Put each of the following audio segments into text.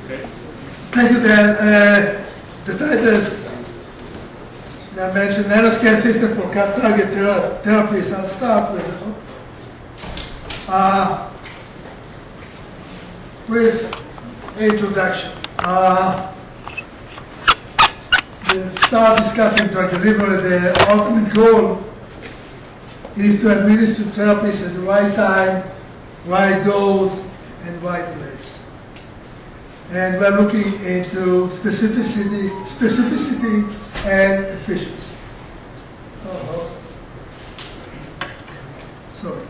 Thank you, Dan. The title is, I mentioned, Nanoscale System for Target Therapies. I'll start with it. Brief introduction. We'll start discussing drug delivery. The ultimate goal is to administer therapies at the right time, right dose, and right place. And we're looking into specificity and efficiency. Sorry.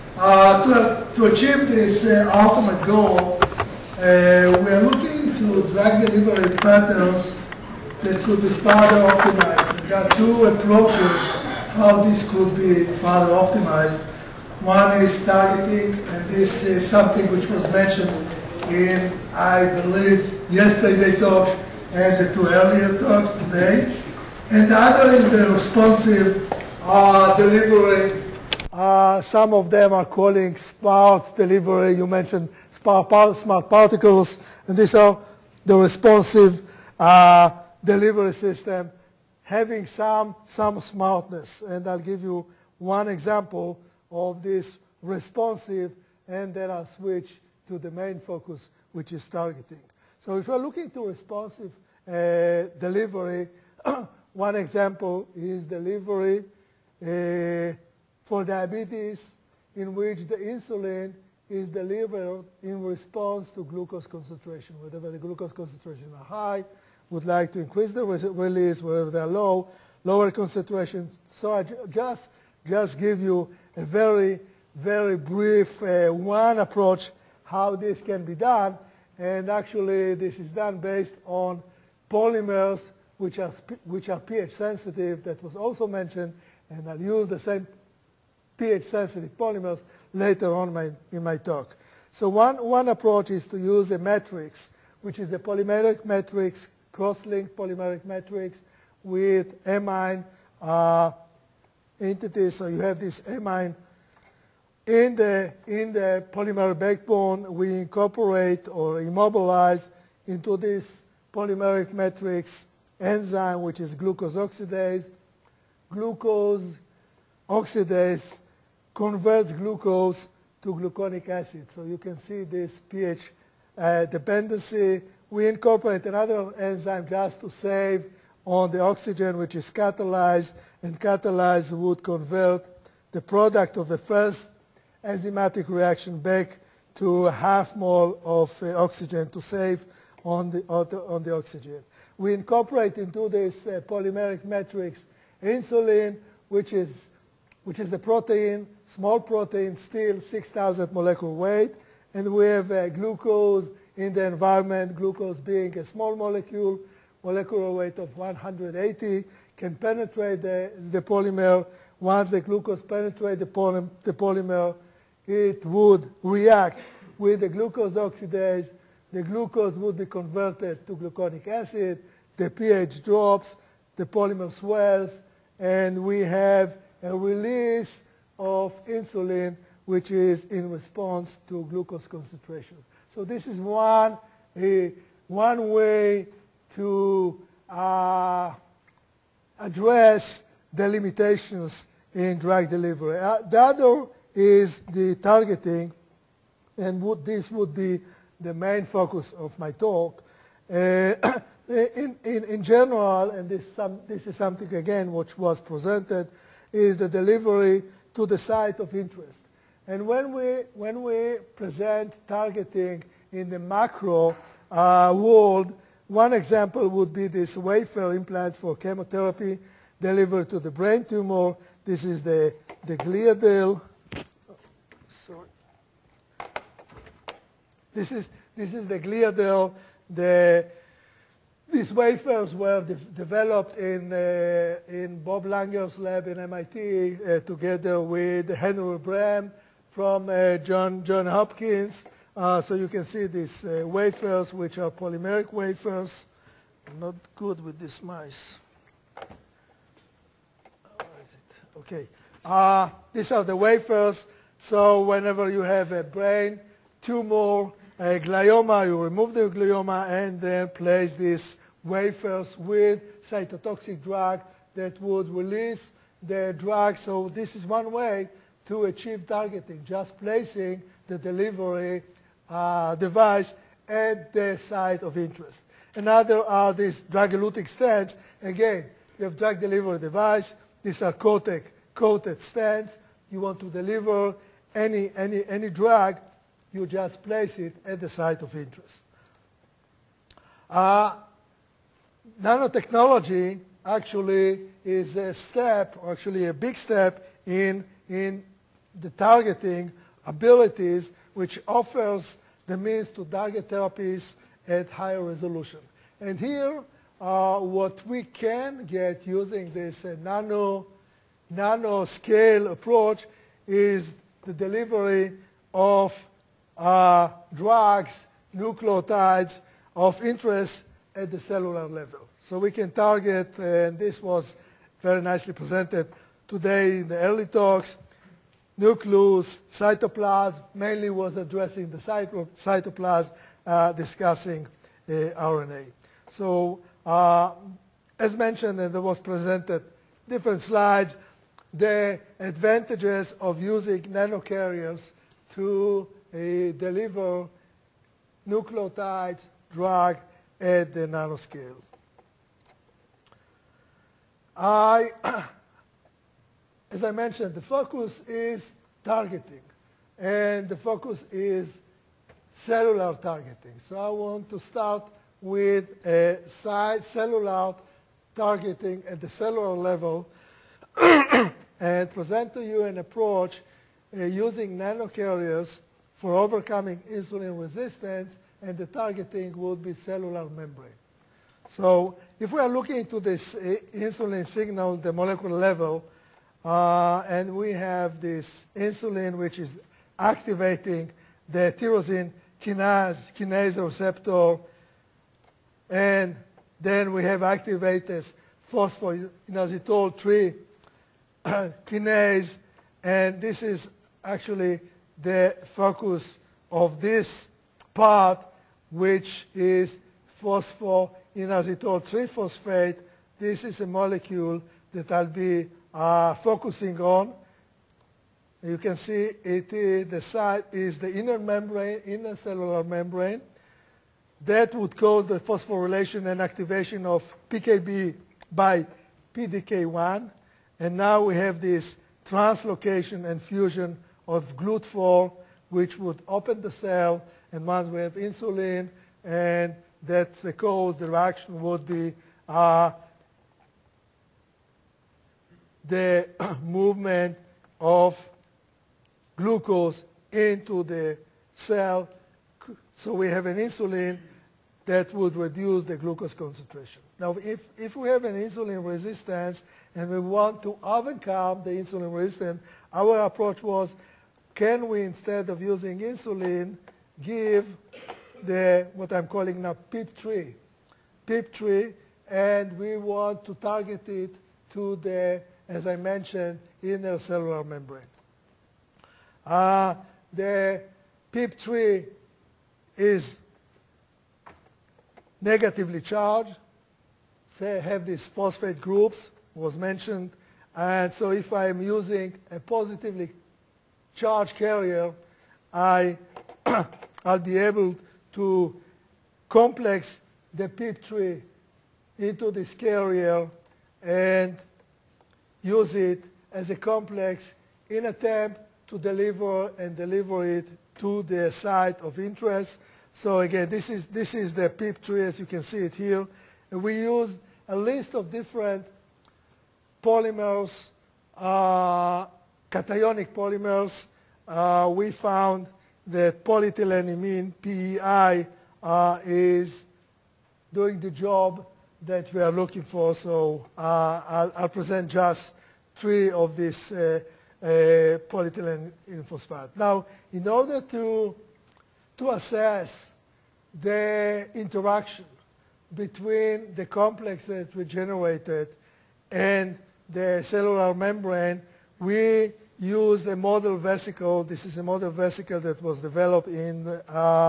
To achieve this ultimate goal, we are looking into drug delivery patterns that could be further optimized. There are two approaches how this could be further optimized. One is targeting, and this is something which was mentioned in, I believe, yesterday's talks and the two earlier talks today. And the other is the responsive delivery. Some of them are calling smart delivery. You mentioned smart particles, and these are the responsive delivery system having some smartness. And I'll give you one example of this responsive, and then I'll switch to the main focus, which is targeting. So if you're looking to responsive delivery, one example is delivery for diabetes, in which the insulin is delivered in response to glucose concentration. Wherever the glucose concentrations are high, would like to increase the release. Wherever they're low, lower concentrations. So I just give you a very, very brief one approach how this can be done. And actually, this is done based on polymers, which are pH sensitive. That was also mentioned. And I'll use the same pH sensitive polymers later on in my talk. So one approach is to use a matrix, which is a polymeric matrix, cross-linked polymeric matrix with amine entities. So you have this amine in the polymer backbone. We incorporate or immobilize into this polymeric matrix enzyme, which is glucose oxidase. Glucose oxidase converts glucose to gluconic acid. So you can see this pH dependency. We incorporate another enzyme just to save on the oxygen, which is catalyzed, and catalyzed would convert the product of the first enzymatic reaction back to a half mole of oxygen to save on the oxygen. We incorporate into this polymeric matrix insulin, which is the protein, small protein, still 6,000 molecular weight, and we have glucose in the environment, glucose being a small molecule, molecular weight of 180, can penetrate the polymer. Once the glucose penetrates the polymer, it would react with the glucose oxidase. The glucose would be converted to gluconic acid. The pH drops, the polymer swells, and we have a release of insulin, which is in response to glucose concentrations. So this is one way to address the limitations in drug delivery. The other is the targeting, and this would be the main focus of my talk. In general, and this is something, again, which was presented, is the delivery to the site of interest. And when we present targeting in the macro world, one example would be this wafer implants for chemotherapy delivered to the brain tumor. This is the gliadel. Sorry. This is the gliadel. These wafers were developed in Bob Langer's lab in MIT together with Henry Bram from John Hopkins. So you can see these wafers, which are polymeric wafers. I'm not good with this mice. Where is it? Okay. These are the wafers. So whenever you have a brain tumor, glioma, you remove the glioma and then place these wafers with cytotoxic drug that would release the drug. So this is one way to achieve targeting, just placing the delivery device at the site of interest. Another are these drug-eluting stents. Again, you have drug delivery device. These are coated stents. You want to deliver any drug, you just place it at the site of interest. Nanotechnology actually is a step, or actually a big step in the targeting abilities, which offers the means to target therapies at higher resolution. And here, what we can get using this nano-scale approach is the delivery of drugs, nucleotides of interest at the cellular level. So we can target, and this was very nicely presented today in the early talks, nucleus, cytoplasm, mainly was addressing the cytoplasm, discussing RNA. So as mentioned, and there was presented different slides, the advantages of using nanocarriers to deliver nucleotides, drug at the nanoscale. As I mentioned, the focus is targeting, and the focus is cellular targeting. So I want to start with cellular targeting at the cellular level and present to you an approach using nanocarriers for overcoming insulin resistance, and the targeting would be cellular membrane. So if we are looking into this insulin signal at the molecular level, and we have this insulin which is activating the tyrosine kinase receptor, and then we have activated phosphoinositol 3 kinase, and this is actually the focus of this part, which is phosphoinositol 3-phosphate. This is a molecule that I'll be focusing on. You can see the site is the inner membrane, inner cellular membrane. That would cause the phosphorylation and activation of PKB by PDK1. And now we have this translocation and fusion of GLUT4, which would open the cell. And once we have insulin, and that's the cause, the reaction would be the movement of glucose into the cell. So we have an insulin that would reduce the glucose concentration. Now, if we have an insulin resistance and we want to overcome the insulin resistance, our approach was, can we, instead of using insulin, give what I'm calling now PIP3, and we want to target it to the, as I mentioned, inner cellular membrane. The PIP3 is negatively charged, say have these phosphate groups, was mentioned, and so if I am using a positively charged carrier, I'll be able to complex the PIP3 into this carrier and use it as a complex in attempt to deliver it to the site of interest. So again, this is the PIP3, as you can see it here. And we used a list of different polymers, cationic polymers. We found that polyethylenimine, PEI, is doing the job that we are looking for. So I'll present just 3 of these polyethylene phosphate. Now, in order to assess the interaction between the complex that we generated and the cellular membrane, we used a model vesicle. This is a model vesicle that was developed in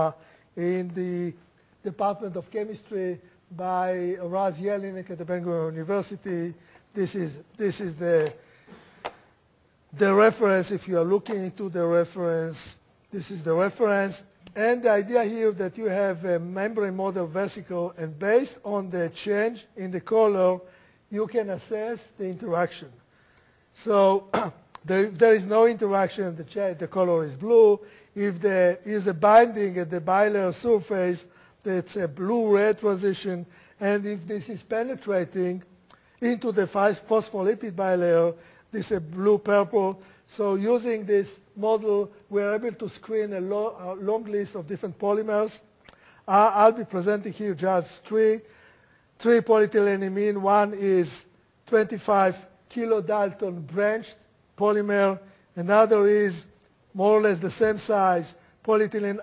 in the Department of Chemistry by Raz Jelinek at the Ben-Gurion University. This is the reference. If you are looking into the reference, this is the reference. And the idea here that you have a membrane model vesicle, and based on the change in the color, you can assess the interaction. So there is no interaction, the color is blue. If there is a binding at the bilayer surface, that's a blue-red transition. And if this is penetrating into the phospholipid bilayer, this is a blue-purple. So using this model, we're able to screen a long list of different polymers. I'll be presenting here just three polyethylenimine. One is 25 kilodalton branched polymer. Another is more or less the same size, polyethylene,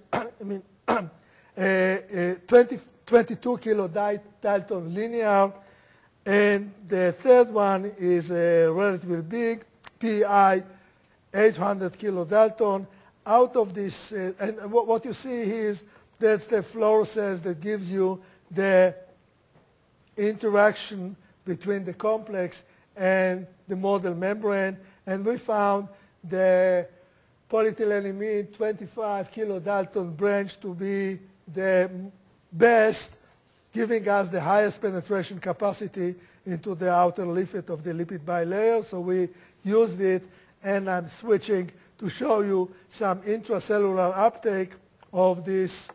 22 kilodalton linear. And the third one is relatively big, PI 800 kilodalton. Out of this, and what you see here is that's the fluorescence that gives you the interaction between the complex and the model membrane. And we found the polyethylenimine 25 kilodalton branch to be the best, giving us the highest penetration capacity into the outer leaflet of the lipid bilayer. So we used it, and I'm switching to show you some intracellular uptake of these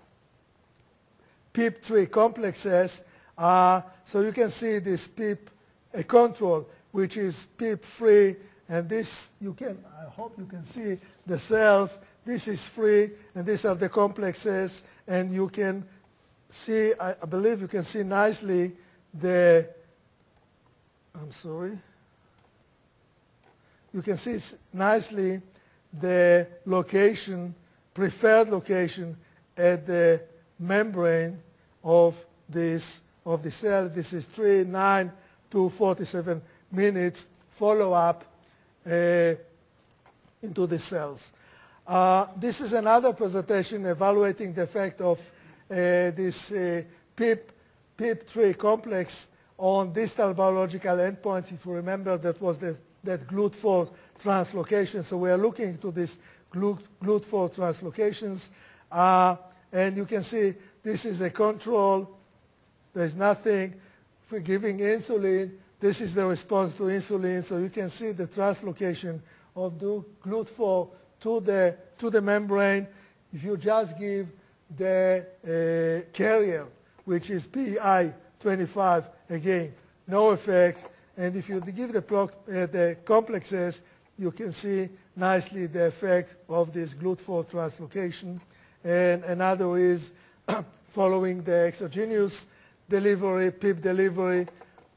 PIP3 complexes. So you can see this PIP control, which is PIP free, and this I hope you can see the cells. This is free, and these are the complexes, and you can see, I believe you can see nicely you can see nicely the location, preferred location at the membrane of the cell. This is 3, 9 to 47 minutes follow-up into the cells. This is another presentation evaluating the effect of this PIP3 complex on distal biological endpoints. If you remember, that was that GLUT4 translocation. So we are looking to these GLUT4 translocations. And you can see this is a control. There's nothing. If we're giving insulin, this is the response to insulin. So you can see the translocation of the GLUT4 to the membrane. If you just give the carrier, which is PI25, again, no effect. And if you give the complexes, you can see nicely the effect of this GLUT4 translocation. And another is following the exogenous delivery, PIP delivery,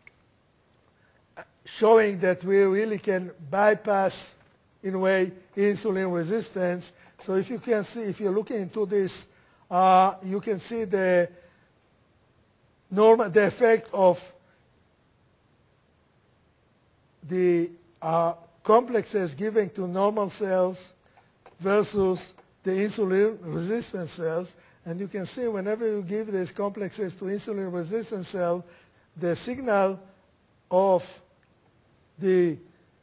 showing that we really can bypass, in a way, insulin resistance. So if you can see, if you're looking into this, you can see the effect of the complexes given to normal cells versus the insulin-resistant cells. And you can see whenever you give these complexes to insulin-resistant cell, the signal of the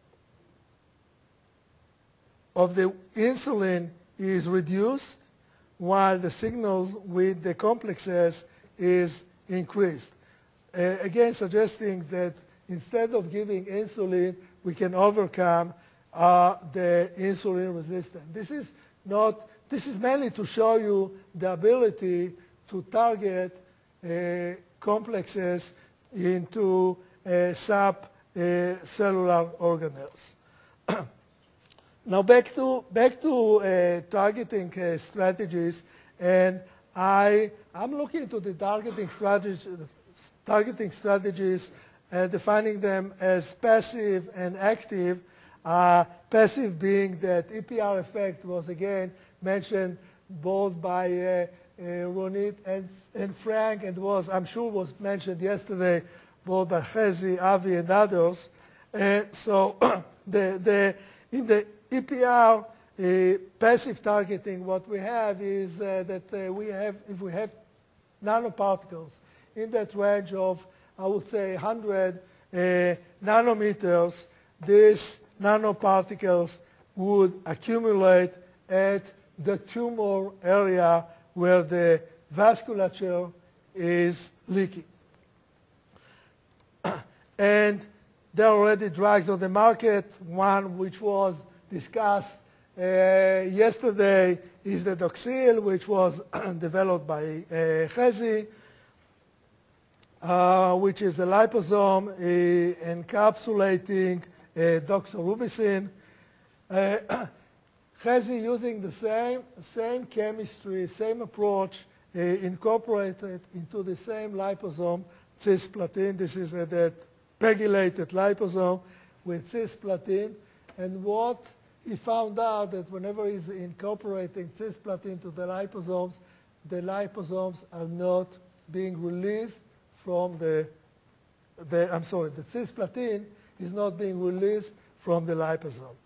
insulin is reduced, while the signals with the complexes is increased. Again, suggesting that instead of giving insulin, we can overcome the insulin resistance. This is mainly to show you the ability to target complexes into subcellular organelles. Now back to targeting strategies, and I'm looking into the targeting strategies, defining them as passive and active. Passive being that EPR effect was again mentioned both by Ronit and Frank, and I'm sure was mentioned yesterday both by Chezi, Avi, and others. So in the EPR passive targeting, what we have is that if we have nanoparticles in that range of, I would say, 100 nanometers, these nanoparticles would accumulate at the tumor area where the vasculature is leaking. And there are already drugs on the market. One which was discussed yesterday is the Doxil, which was developed by Chezi, which is a liposome encapsulating doxorubicin. Chezi, using the same chemistry, same approach, incorporated into the same liposome, cisplatin. This is that pegylated liposome with cisplatin. And what he found out that whenever he's incorporating cisplatin to the liposomes are not being released from the cisplatin is not being released from the liposome.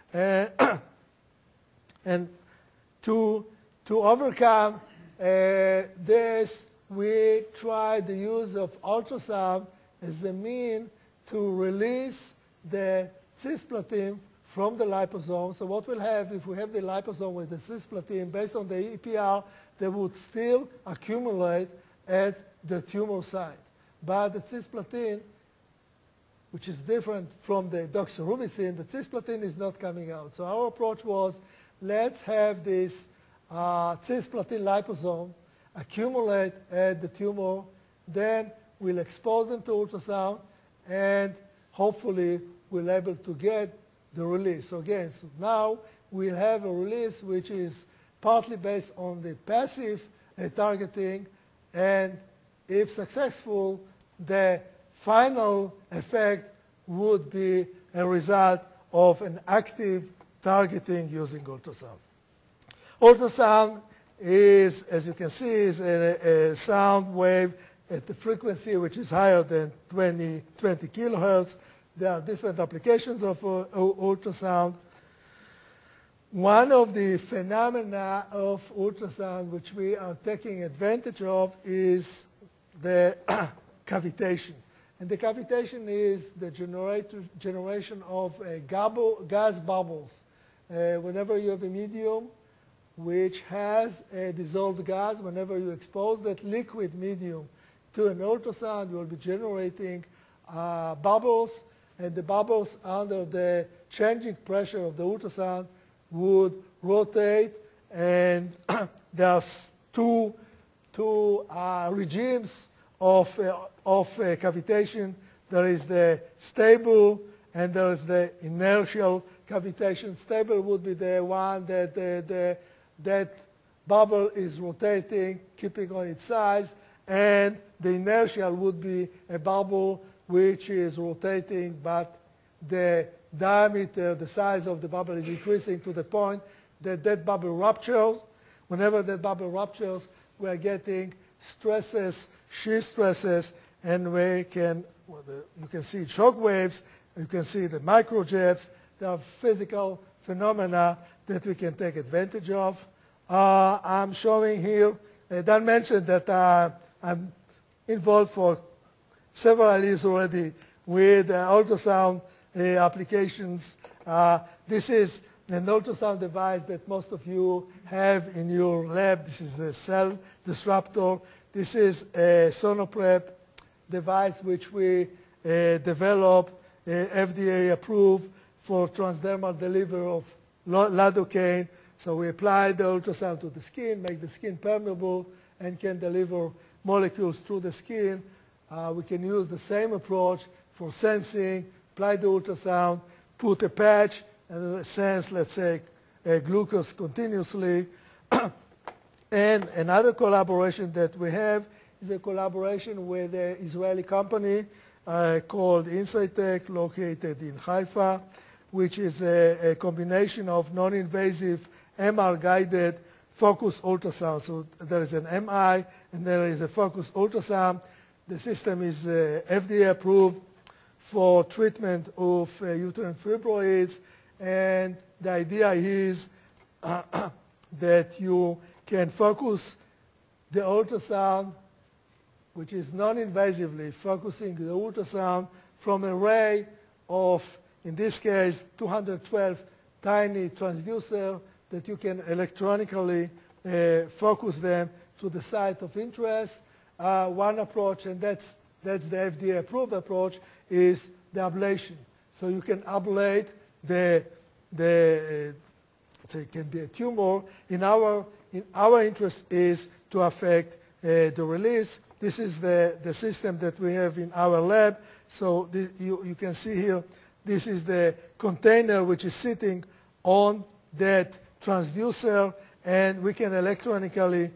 And to overcome this, we tried the use of ultrasound as a mean to release the cisplatin from the liposome. So what we'll have, if we have the liposome with the cisplatin, based on the EPR, they would still accumulate at the tumor site. But the cisplatin, which is different from the doxorubicin, the cisplatin is not coming out. So our approach was, let's have this cisplatin liposome accumulate at the tumor, then we'll expose them to ultrasound, and hopefully we'll be able to get the release. So again, so now we'll have a release which is partly based on the passive targeting, and if successful, the final effect would be a result of an active targeting using ultrasound. Ultrasound is, as you can see, is a sound wave at the frequency which is higher than 20 kilohertz. There are different applications of ultrasound. One of the phenomena of ultrasound which we are taking advantage of is the cavitation. And the cavitation is the generation of gas bubbles. Whenever you have a medium which has a dissolved gas, whenever you expose that liquid medium to an ultrasound, you will be generating bubbles, and the bubbles under the changing pressure of the ultrasound would rotate, and there's two regimes of cavitation. There is the stable and there is the inertial cavitation. Stable would be the one that that bubble is rotating, keeping on its size, and the inertial would be a bubble which is rotating, but the diameter, the size of the bubble is increasing to the point that that bubble ruptures. Whenever that bubble ruptures, we are getting stresses, shear stresses, and you can see shock waves, you can see the microjets. There are physical phenomena that we can take advantage of. I'm showing here, Dan mentioned that I'm involved for several years already with ultrasound applications. This is an ultrasound device that most of you have in your lab. This is a cell disruptor. This is a Sonoprep device which we developed, FDA approved for transdermal delivery of lidocaine. So we apply the ultrasound to the skin, make the skin permeable, and can deliver molecules through the skin. We can use the same approach for sensing, apply the ultrasound, put a patch, and sense, let's say, glucose continuously. And another collaboration that we have is a collaboration with an Israeli company called Insightec, located in Haifa, which is a combination of non-invasive MR-guided focused ultrasound. So there is an MI and there is a focused ultrasound. The system is FDA approved for treatment of uterine fibroids, and the idea is that you can focus the ultrasound, which is non-invasively focusing the ultrasound from an array of, in this case, 212 tiny transducer that you can electronically focus them to the site of interest. One approach, and that's the FDA-approved approach, is the ablation. So you can ablate it can be a tumor. In our interest is to affect the release. This is the system that we have in our lab. So you can see here, this is the container which is sitting on that transducer, and we can electronically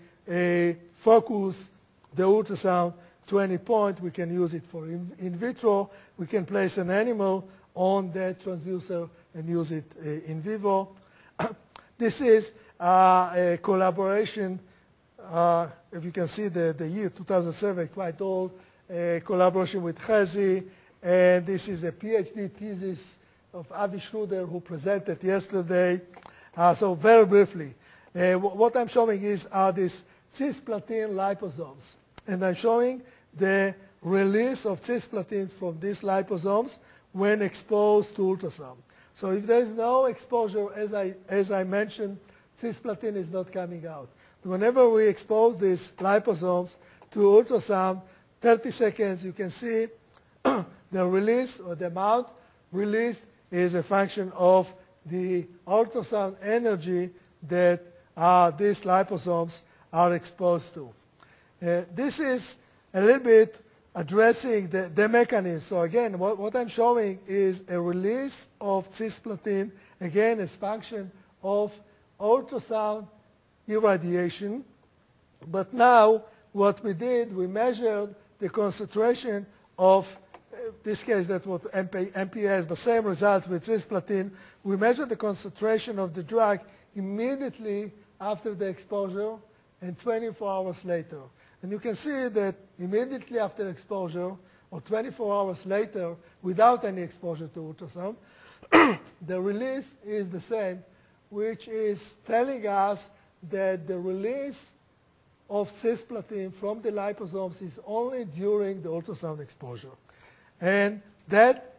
focus the ultrasound to any point. We can use it for in vitro. We can place an animal on that transducer and use it in vivo. This is a collaboration. If you can see the year 2007, quite old, collaboration with Chezi. And this is a PhD thesis of Avi Schroeder, who presented yesterday. So very briefly, what I'm showing are these cisplatin liposomes. And I'm showing the release of cisplatin from these liposomes when exposed to ultrasound. So if there is no exposure, as I mentioned, cisplatin is not coming out. Whenever we expose these liposomes to ultrasound, 30 seconds, you can see the release, or the amount released, is a function of the ultrasound energy that these liposomes are exposed to. This is a little bit addressing the mechanism. So again, what I'm showing is a release of cisplatin, again, as function of ultrasound irradiation. But now what we did, we measured the concentration of, this case that was MPS, but same results with cisplatin. We measured the concentration of the drug immediately after the exposure and 24 hours later. And you can see that immediately after exposure, or 24 hours later, without any exposure to ultrasound, the release is the same, which is telling us that the release of cisplatin from the liposomes is only during the ultrasound exposure. And that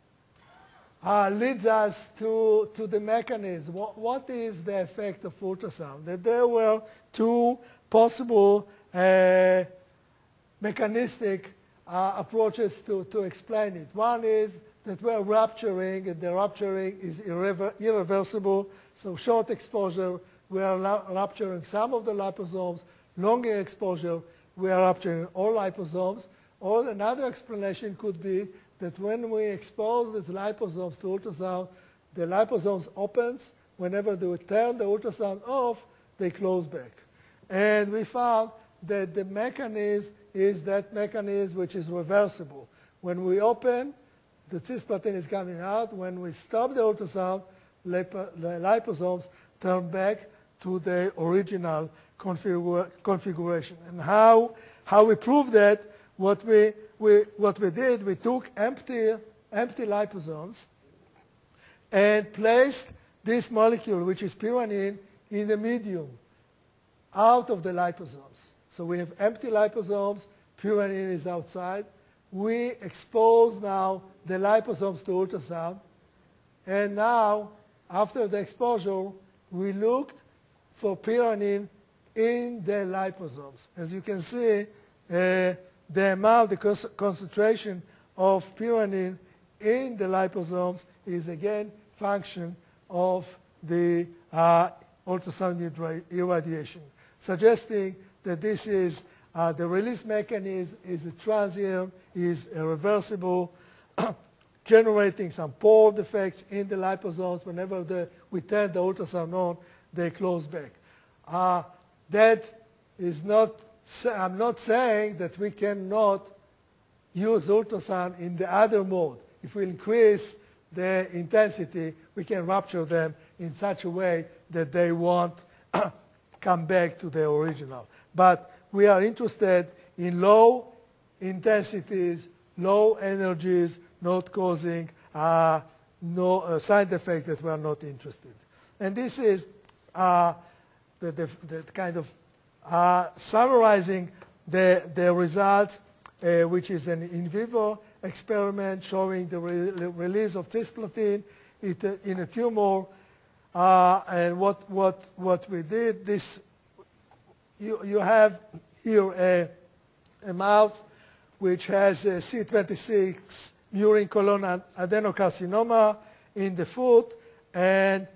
leads us to the mechanism. What is the effect of ultrasound? That there were two possible mechanistic approaches to explain it. One is that we're rupturing, and the rupturing is irreversible. So short exposure, we are rupturing some of the liposomes. Longer exposure, we are rupturing all liposomes. Or another explanation could be that when we expose these liposomes to ultrasound, the liposomes opens. Whenever they turn the ultrasound off, they close back. And we found that the mechanism is that mechanism which is reversible. When we open, the cisplatin is coming out. When we stop the ultrasound, the liposomes turn back to the original configuration. And how we prove that? What we did, we took empty liposomes and placed this molecule, which is pyranine, in the medium out of the liposomes. So we have empty liposomes, pyranine is outside. We expose now the liposomes to ultrasound. And now, after the exposure, we looked for pyranine in the liposomes. As you can see, the amount, the concentration of pyranine in the liposomes is again function of the ultrasound irradiation, suggesting that this is the release mechanism is a transient, is irreversible, generating some pore defects in the liposomes. Whenever we turn the ultrasound on, they close back. That is not, I'm not saying that we cannot use ultrasound in the other mode. If we increase the intensity, we can rupture them in such a way that they won't come back to the original. But we are interested in low intensities, low energies, not causing no side effects that we are not interested. And this is the kind of summarizing the results, which is an in vivo experiment showing the release of cisplatin in a tumor. And what we did, this you have here a mouse which has a C26 murine colon adenocarcinoma in the foot, and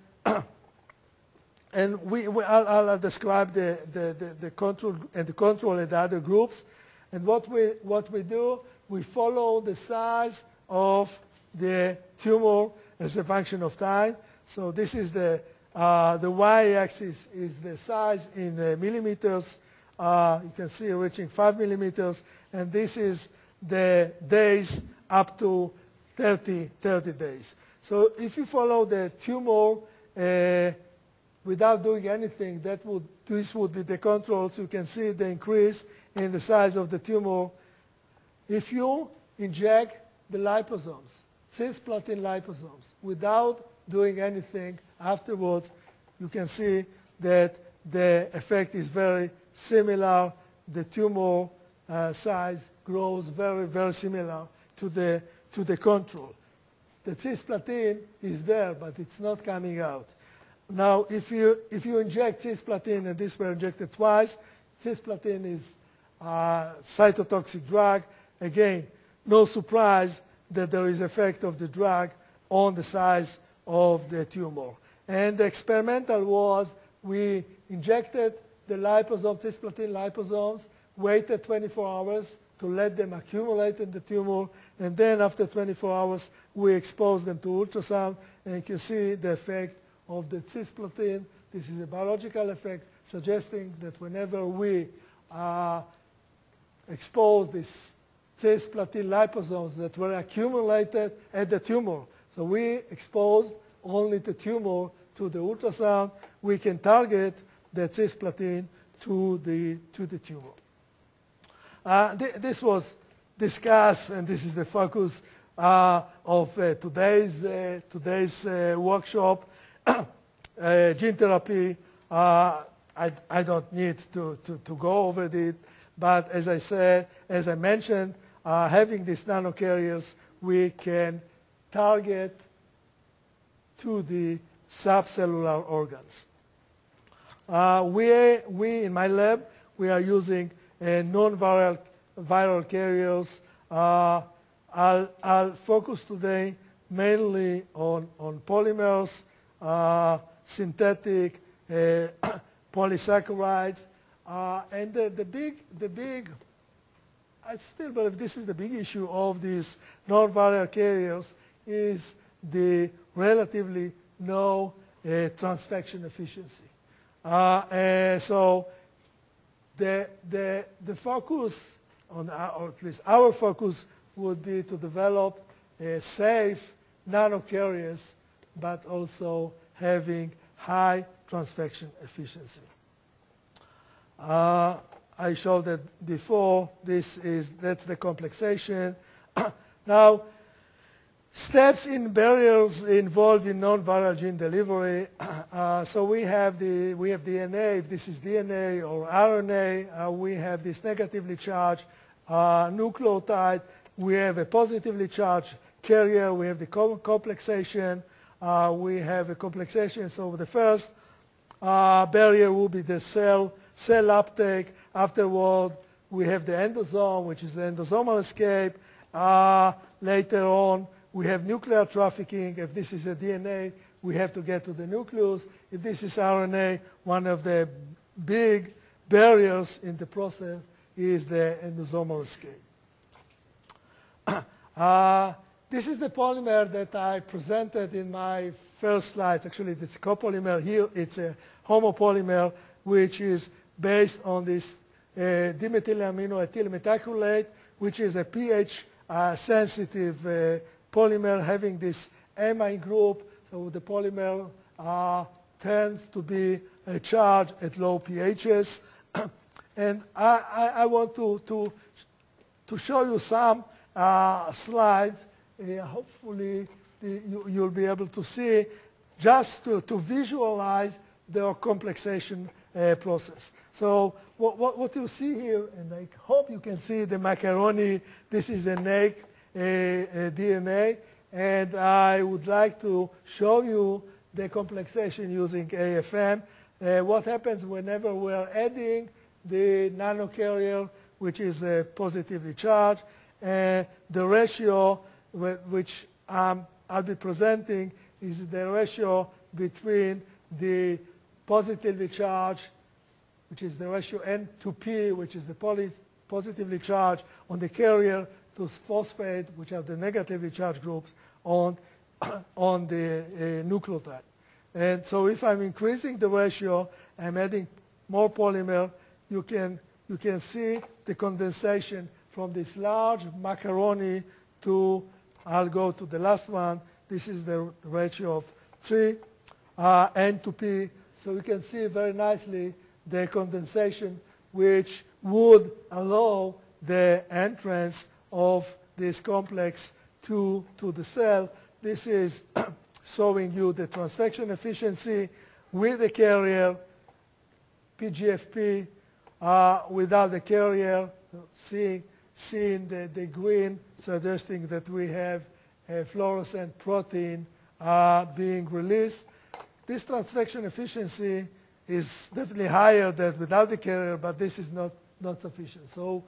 and I'll describe the control and the other groups. And what we do, we follow the size of the tumor as a function of time. So this is the y-axis is the size in millimeters. You can see reaching 5 millimeters, and this is the days up to 30 days. So if you follow the tumor without doing anything, this would be the control. So you can see the increase in the size of the tumor. If you inject the liposomes, cisplatin liposomes, without doing anything afterwards, you can see that the effect is very similar. The tumor size grows very, very similar to the control. The cisplatin is there, but it's not coming out. Now, if you inject cisplatin, and this were injected twice, cisplatin is a cytotoxic drug. Again, no surprise that there is effect of the drug on the size of the tumor. And the experimental was we injected the liposome, cisplatin liposomes, waited 24 hours to let them accumulate in the tumor, and then after 24 hours, we exposed them to ultrasound, and you can see the effect of the cisplatin. This is a biological effect suggesting that whenever we expose these cisplatin liposomes that were accumulated at the tumor, so we exposed only the tumor to the ultrasound, we can target the cisplatin to the tumor. This was discussed, and this is the focus of today's workshop. Gene therapy, I don't need to go over it, but as I mentioned, having these nanocarriers, we can target to the subcellular organs. We in my lab, we are using non-viral carriers. I'll focus today mainly on polymers, synthetic polysaccharides, and the big, I still believe this is the big issue of these non-viral carriers is the relatively low transfection efficiency. So the focus on, or at least our focus, would be to develop safe nanocarriers, but also having high transfection efficiency. I showed that before. That's the complexation. Now, steps in barriers involved in non-viral gene delivery. So we have DNA. If this is DNA or RNA, we have this negatively charged nucleotide. We have a positively charged carrier. We have the complexation. We have a complexation. So the first barrier will be the cell uptake. Afterward, we have the endosome, which is the endosomal escape. Later on, we have nuclear trafficking. If this is a DNA, we have to get to the nucleus. If this is RNA, one of the big barriers in the process is the endosomal escape. This is the polymer that I presented in my first slides. Actually, it's a copolymer. Here, it's a homopolymer, which is based on this dimethylaminoethyl methacrylate, which is a pH-sensitive polymer having this amine group. So the polymer tends to be charged at low pHs. And I want to show you some slides. Hopefully, you'll be able to see, just to visualize the complexation process. So what you see here, and I hope you can see the macaroni, this is an egg DNA, and I would like to show you the complexation using AFM. What happens whenever we are adding the nanocarrier, which is positively charged, the ratio which I'll be presenting is the ratio between the positively charged, which is the ratio N to P, which is the positively charged on the carrier, to phosphate, which are the negatively charged groups on the nucleotide. And so if I'm increasing the ratio, I'm adding more polymer, you can see the condensation from this large macaroni to, I'll go to the last one. This is the ratio of 3, N to P. So you can see very nicely the condensation, which would allow the entrance of this complex to the cell. This is showing you the transfection efficiency with the carrier, PGFP, without the carrier, seeing the green, suggesting that we have a fluorescent protein being released. This transfection efficiency is definitely higher than without the carrier, but this is not sufficient. So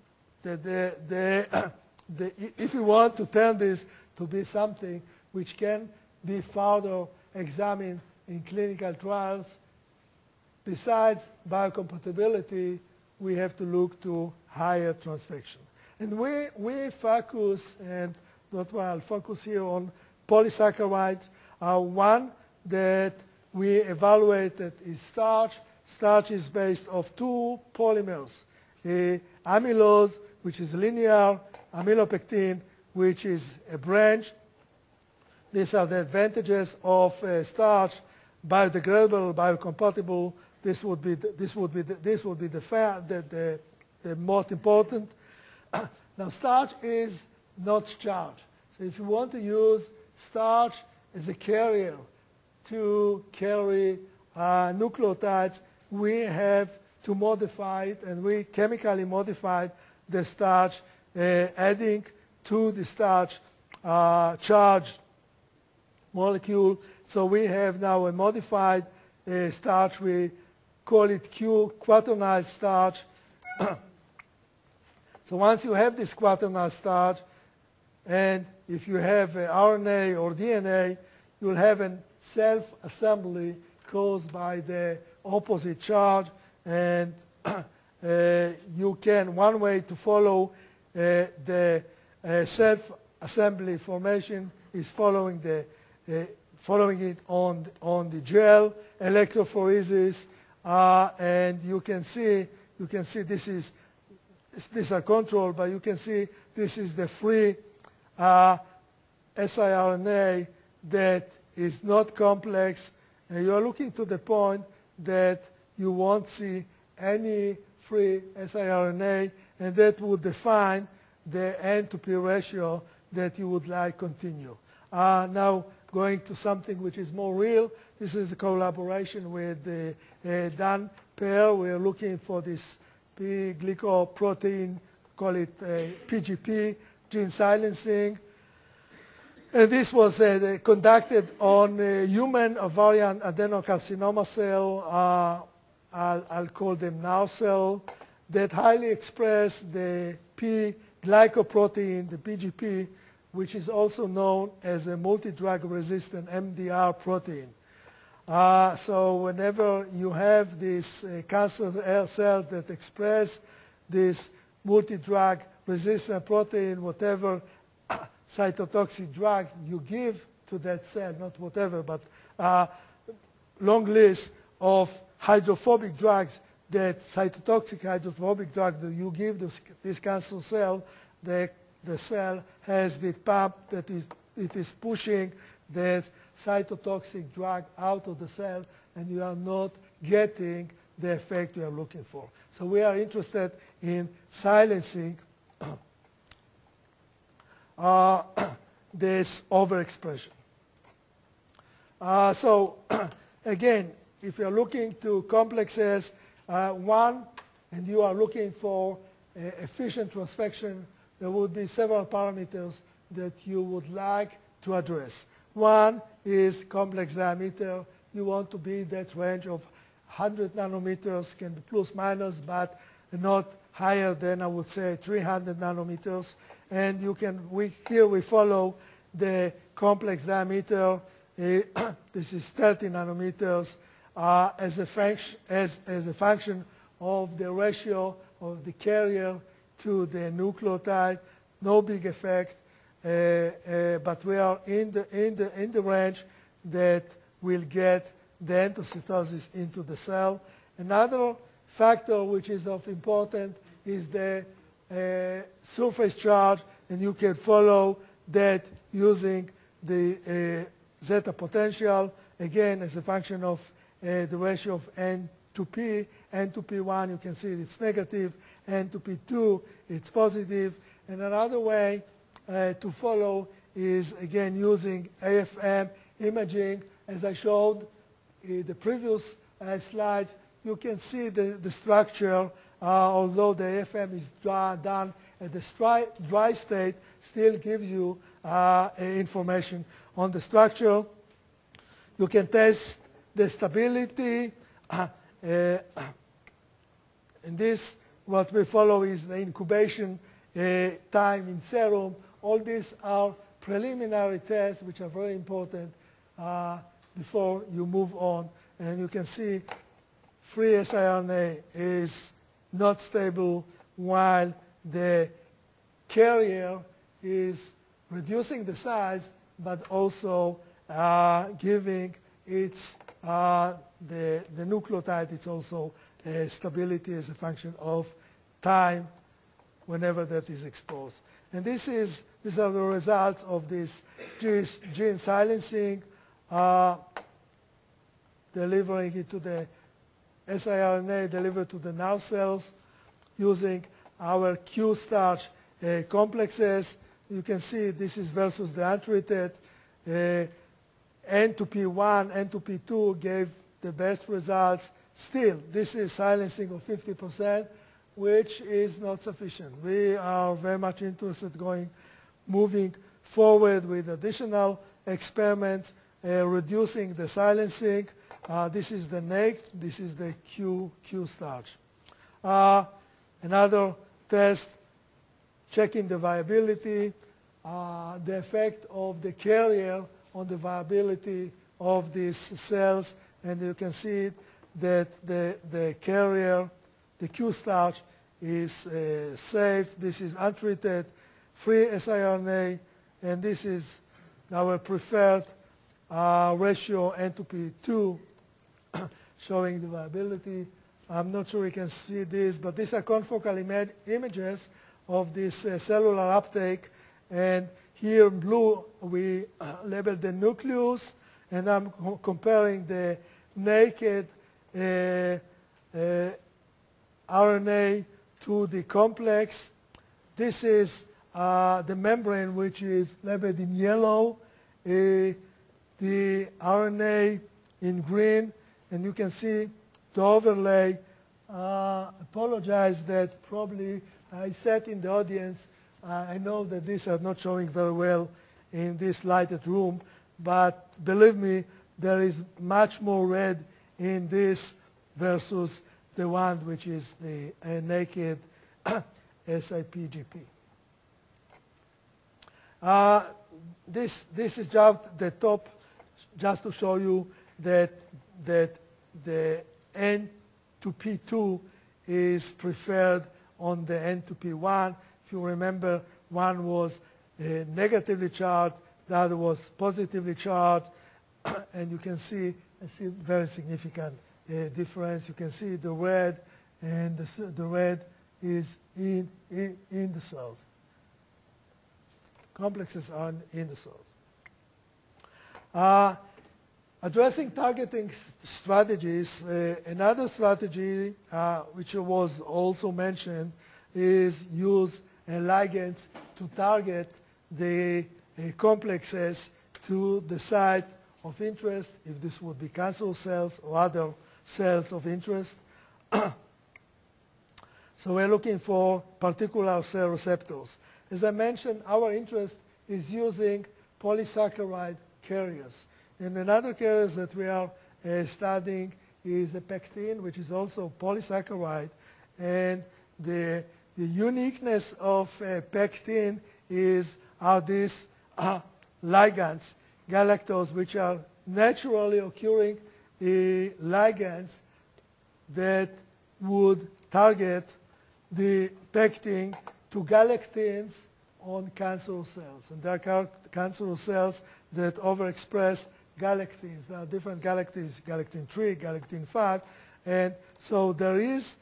if you want to turn this to be something which can be further examined in clinical trials, besides biocompatibility, we have to look to higher transfection. And we focus, and that's why I'll focus here on polysaccharides. One that we evaluated is starch. Starch is based of 2 polymers, amylose, which is linear, amylopectin, which is a branch. These are the advantages of starch: biodegradable, biocompatible. This would be the most important. Now, starch is not charged. So if you want to use starch as a carrier to carry nucleotides, we have to modify it, and we chemically modified the starch, adding to the starch charged molecule. So we have now a modified starch. We call it quaternized starch. So once you have this quaternized starch, and if you have RNA or DNA, you'll have a self-assembly caused by the opposite charge. And you can, one way to follow the self-assembly formation is following it on the gel electrophoresis, and you can see these are controlled, but you can see this is the free siRNA that is not complex. And you are looking to the point that you won't see any free siRNA, and that would define the N to P ratio that you would like continue. Now, going to something which is more real, this is a collaboration with Dan Pear. We are looking for this P-glycoprotein, call it PGP, gene silencing. And this was conducted on human ovarian adenocarcinoma cell, I'll call them NAR cell, that highly express the P-glycoprotein, the PGP, which is also known as a multi-drug resistant MDR protein. So whenever you have these cancer cells that express this multi-drug resistant protein, whatever cytotoxic drug you give to that cell, not whatever, but long list of hydrophobic drugs, that cytotoxic hydrophobic drug that you give this cancer cell, the cell has the pump that it is pushing that cytotoxic drug out of the cell, and you are not getting the effect you are looking for. So we are interested in silencing this overexpression. So again, if you're looking to complexes, one, and you are looking for efficient transfection, there would be several parameters that you would like to address. One is complex diameter. You want to be in that range of 100 nanometers, can be plus minus, but not higher than, I would say, 300 nanometers. And you can, here we follow the complex diameter. This is 30 nanometers as a function of the ratio of the carrier to the nucleotide. No big effect, but we are in the range that will get the endocytosis into the cell. Another factor which is of importance is the surface charge, and you can follow that using the zeta potential, again as a function of the ratio of N to P. N to P1, you can see it's negative. N to P2, it's positive. And another way to follow is, again, using AFM imaging. As I showed in the previous slide, you can see the structure, although the AFM is done at the dry state, still gives you information on the structure. You can test the stability. And this, what we follow is the incubation time in serum. All these are preliminary tests which are very important before you move on. And you can see free siRNA is not stable while the carrier is reducing the size but also giving its the nucleotide, it's also stability as a function of time whenever that is exposed. And these are the results of this gene silencing, delivering it to the siRNA, delivered to the nerve cells using our Q-starch complexes. You can see this is versus the untreated. N to P1, N to P2 gave the best results. Still, this is silencing of 50%, which is not sufficient. We are very much interested moving forward with additional experiments, reducing the silencing. This is the NAKE, this is the Q-starch. Another test, checking the viability, the effect of the carrier on the viability of these cells, and you can see that the carrier, the Q-starch, is safe. This is untreated, free siRNA, and this is our preferred ratio N to P2, showing the viability. I'm not sure you can see this, but these are confocal images of this cellular uptake, and here in blue we label the nucleus, and I'm comparing the naked RNA to the complex. This is the membrane, which is labeled in yellow, the RNA in green, and you can see the overlay. Apologize that probably I sat in the audience. I know that these are not showing very well in this lighted room, but believe me, there is much more red in this versus the one which is the naked SIPGP. This is just the top, just to show you that the N to P2 is preferred on the N to P1. If you remember, one was negatively charged, the other was positively charged, and you can see a very significant difference. You can see the red, and the red is in the cells. Complexes are in the cells. Addressing targeting strategies, another strategy which was also mentioned is use ligands to target the complexes to the site of interest, if this would be cancerous cells or other cells of interest. So we're looking for particular cell receptors. As I mentioned, our interest is using polysaccharide carriers. And another carriers that we are studying is the pectin, which is also polysaccharide. And the uniqueness of pectin are these ligands, galactose, which are naturally occurring ligands that would target the pectin to galactins on cancerous cells. And there are cancerous cells that overexpress galactins. There are different galactins, galactin 3, galactin 5. And so there is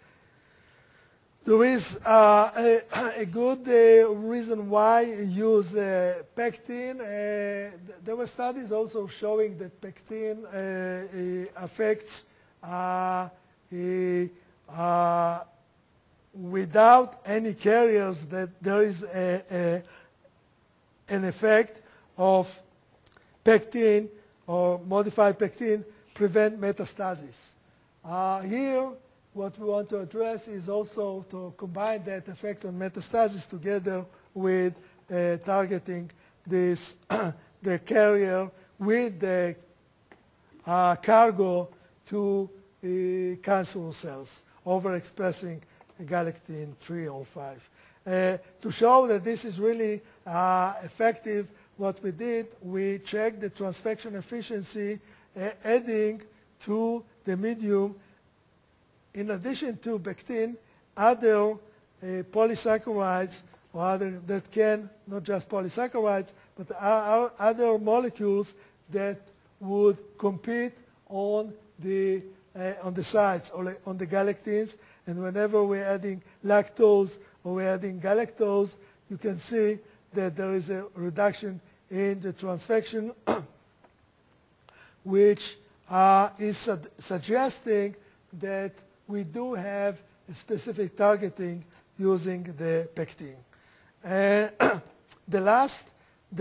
a good reason why you use pectin. There were studies also showing that pectin affects without any carriers, that there is an effect of pectin or modified pectin prevent metastasis. Here, what we want to address is also to combine that effect on metastasis together with targeting this the carrier with the cargo to cancerous cells, overexpressing galactin 3 or 5. To show that this is really effective, what we did, we checked the transfection efficiency adding to the medium, in addition to pectin, other polysaccharides, or other that can, not just polysaccharides, but other molecules that would compete on the sites, or on the galactins. And whenever we're adding lactose or we're adding galactose, you can see that there is a reduction in the transfection, which is suggesting that we do have a specific targeting using the pectin. The last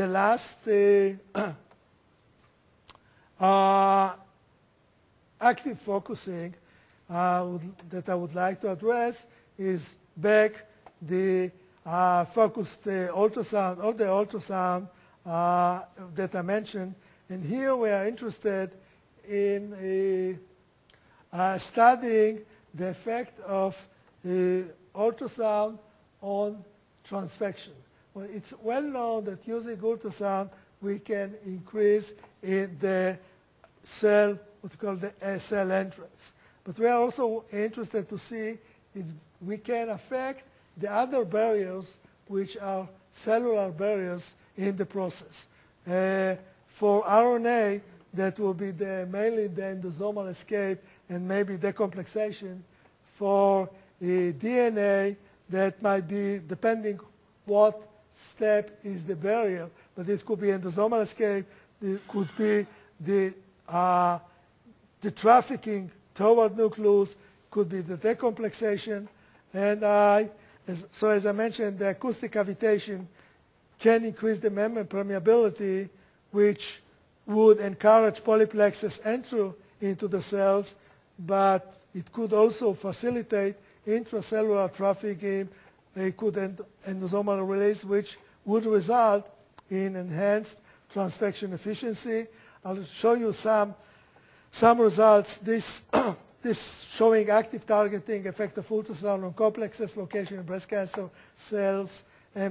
active focusing that I would like to address is back the focused ultrasound, or the ultrasound that I mentioned. And here we are interested in studying the effect of ultrasound on transfection. Well, it's well known that using ultrasound we can increase in the cell, what we call the cell entrance. But we are also interested to see if we can affect the other barriers, which are cellular barriers in the process. For RNA, that will be mainly the endosomal escape and maybe decomplexation. For DNA, that might be, depending what step is the barrier, but it could be endosomal escape, it could be the trafficking toward nucleus, could be the decomplexation. And so as I mentioned, the acoustic cavitation can increase the membrane permeability, which would encourage polyplexes entry into the cells, but it could also facilitate intracellular trafficking. It could endosomal release, which would result in enhanced transfection efficiency. I'll show you some results. This showing active targeting effect of ultrasound on complexes location in breast cancer cells,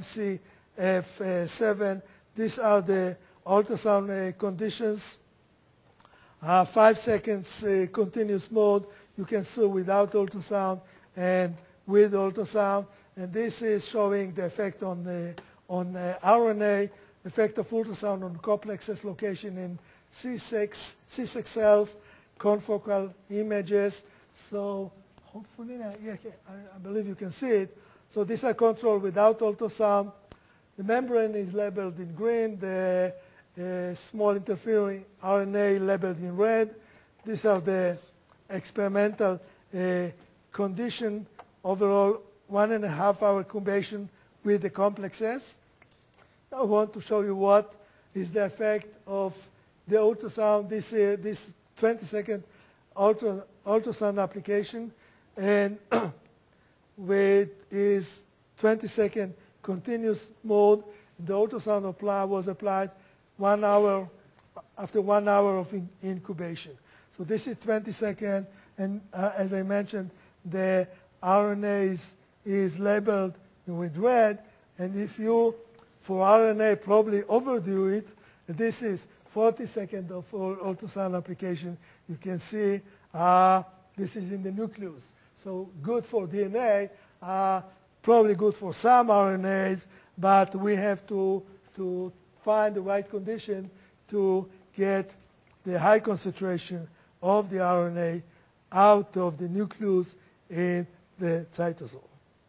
MCF7. These are the ultrasound conditions. 5 seconds continuous mode. You can see without ultrasound and with ultrasound. And this is showing the effect on RNA, effect of ultrasound on complexes location in C6 cells, confocal images. So hopefully, I believe you can see it. So these are controlled without ultrasound. The membrane is labeled in green. The small interfering RNA labeled in red. These are the experimental condition. Overall, 1.5 hour incubation with the complexes. I want to show you what is the effect of the ultrasound, this 20-second ultrasound application, and with is 20-second continuous mode. The ultrasound was applied 1 hour after 1 hour of incubation. So this is 20-second, and as I mentioned, the RNA is labeled with red, and if you, for RNA, probably overdo it, this is 40 seconds of ultrasound application. You can see this is in the nucleus. So good for DNA, probably good for some RNAs, but we have to find the right condition to get the high concentration of the RNA out of the nucleus in the cytosol.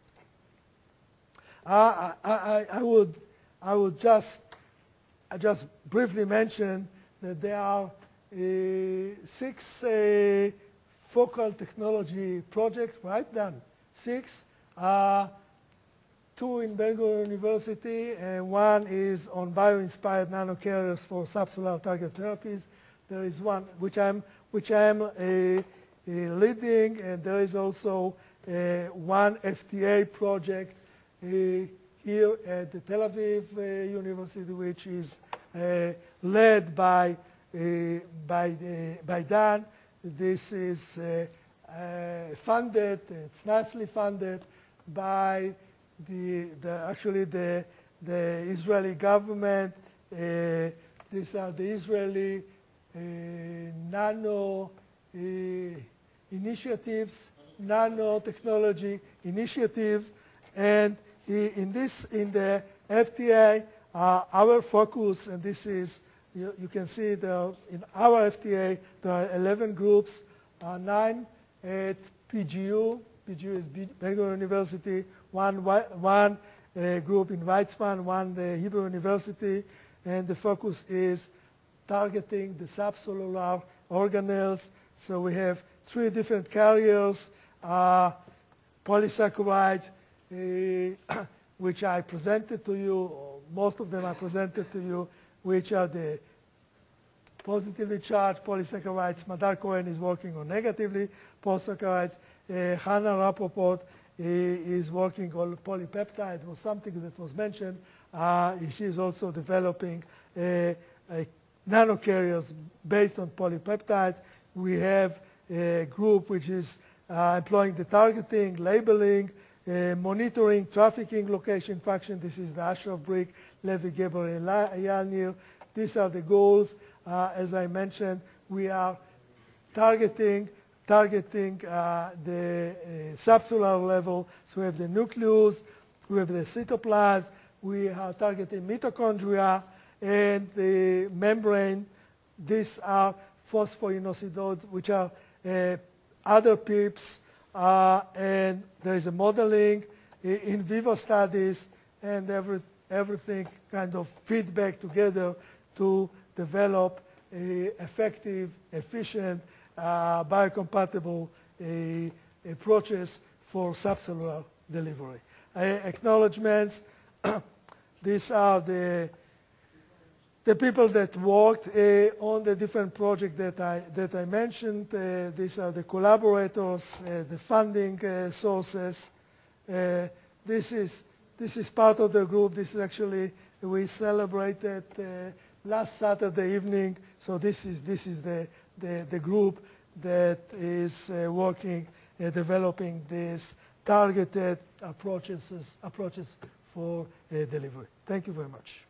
I would just briefly mention that there are 6 focal technology projects, right? Done. 6. 2 in Ben-Gurion University, and 1 is on bio-inspired nanocarriers for subcellular target therapies. There is 1 which I'm leading, and there is also 1 FDA project here at the Tel Aviv University, which is led by Dan. This is funded. It's nicely funded by actually the Israeli government. These are the Israeli nano initiatives, nanotechnology initiatives, and in the FTA, our focus, and this is, you can see in our FTA, there are 11 groups, 9 at PGU. PGU is Ben-Gurion University, one group in Weizmann, 1 the Hebrew University, and the focus is targeting the subcellular organelles. So we have 3 different carriers, polysaccharides, which I presented to you, or most of them I presented to you, which are the positively charged polysaccharides. Madar Cohen is working on negatively polysaccharides. Hannah Rapoport is working on polypeptide, was something that was mentioned. She is also developing nanocarriers based on polypeptides. We have a group which is employing the targeting, labeling, monitoring, trafficking, location function. This is the Ashraf Brick, Levi Geber, and Eyal Nir. These are the goals. As I mentioned, we are targeting the subcellular level. So we have the nucleus, we have the cytoplasm, we are targeting mitochondria, and the membrane. These are phosphoinositodes, which are other PIPs, and there is a modeling, in vivo studies, and everything kind of feedback together to develop effective, efficient, biocompatible approaches for subcellular delivery. Acknowledgements. These are the people that worked on the different projects that I mentioned. These are the collaborators, the funding sources. This is part of the group. This is actually, we celebrated last Saturday evening. So this is the group that is working, developing these targeted approaches for delivery. Thank you very much.